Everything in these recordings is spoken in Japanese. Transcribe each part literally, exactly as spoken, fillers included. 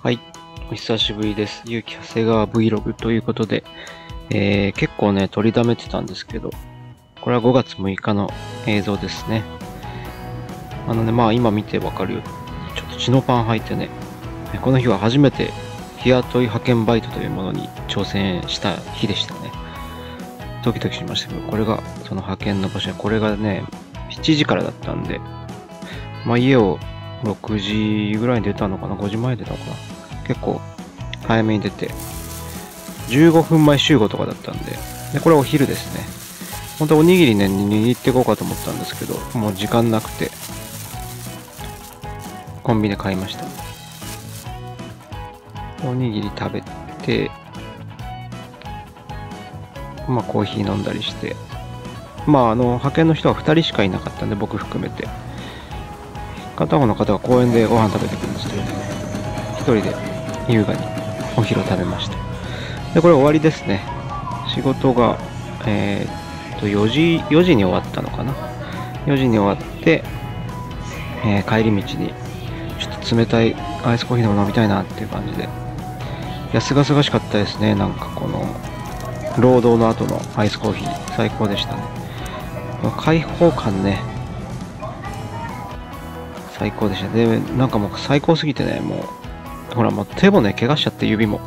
はい、お久しぶりです。ゆうき長谷川 Vlog ということで、えー、結構ね、撮りだめてたんですけど、これはごがつむいかの映像ですね。あのね、まあ今見てわかるように、ちょっとチノパン履いてね、この日は初めて日雇い派遣バイトというものに挑戦した日でしたね。ドキドキしましたけど、これがその派遣の場所で、これがね、しちじからだったんで、まあ家をろくじぐらいに出たのかな、ごじまえに出たのかな。結構早めに出て、じゅうごふんまえ集合とかだったんで、で、これお昼ですね。本当はおにぎりね、握っていこうかと思ったんですけど、もう時間なくて、コンビニで買いました。おにぎり食べて、まあコーヒー飲んだりして、まああの、派遣の人はふたりしかいなかったんで、僕含めて。片方の方が公園でご飯食べてくるんですけどね、一人で優雅にお昼を食べました。で、これ終わりですね。仕事が、えー、っと、よじ、よじに終わったのかな。よじに終わって、えー、帰り道に、ちょっと冷たいアイスコーヒーでも飲みたいなっていう感じで。いや、すがすがしかったですね。なんかこの、労働の後のアイスコーヒー、最高でしたね。開放感ね、最高でした。で、なんかもう最高すぎてね、もう、ほら、もう手もね、怪我しちゃって指も。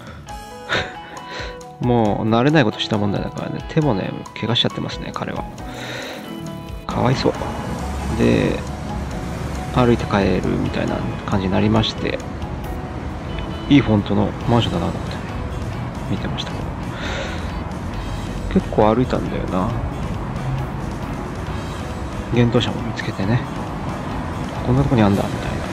もう慣れないことした問題だからね、手もね、怪我しちゃってますね、彼は。かわいそう。で、歩いて帰るみたいな感じになりまして、いいフォントのマンションだなと思って見てましたけど、結構歩いたんだよな。幻冬舎も見つけてね、こんなとこにあんだみたいな。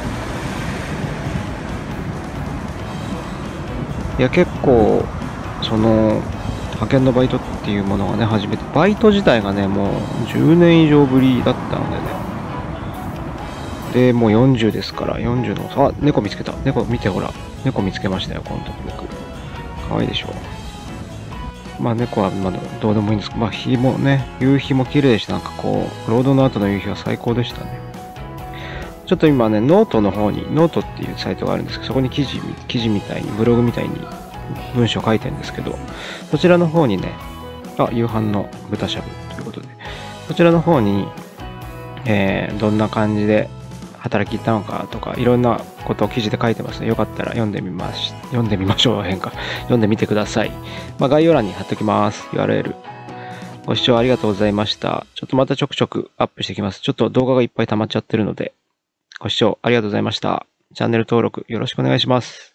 いや、結構その派遣のバイトっていうものがね、初めて、バイト自体がね、もうじゅうねん以上ぶりだったのでね。で、もうよんじゅうですから、よんじゅうの、あ、猫見つけた。猫見て、ほら。猫見つけましたよ、この時僕。かわいいでしょ。まあ猫はまだどうでもいいんですけど、まあ日もね、夕日も綺麗でした。なんかこう、労働の後の夕日は最高でしたね。ちょっと今ね、ノートの方に、ノートっていうサイトがあるんですけど、そこに記事、記事みたいに、ブログみたいに文章書いてるんですけど、そちらの方にね、あ、夕飯の豚しゃぶということで、そちらの方に、えー、どんな感じで働き行ったのかとか、いろんなことを記事で書いてますね。よかったら読んでみまし、読んでみましょう。変か。読んでみてください。まあ、概要欄に貼っときます。ユーアールエル。ご視聴ありがとうございました。ちょっとまたちょくちょくアップしていきます。ちょっと動画がいっぱい溜まっちゃってるので、ご視聴ありがとうございました。チャンネル登録よろしくお願いします。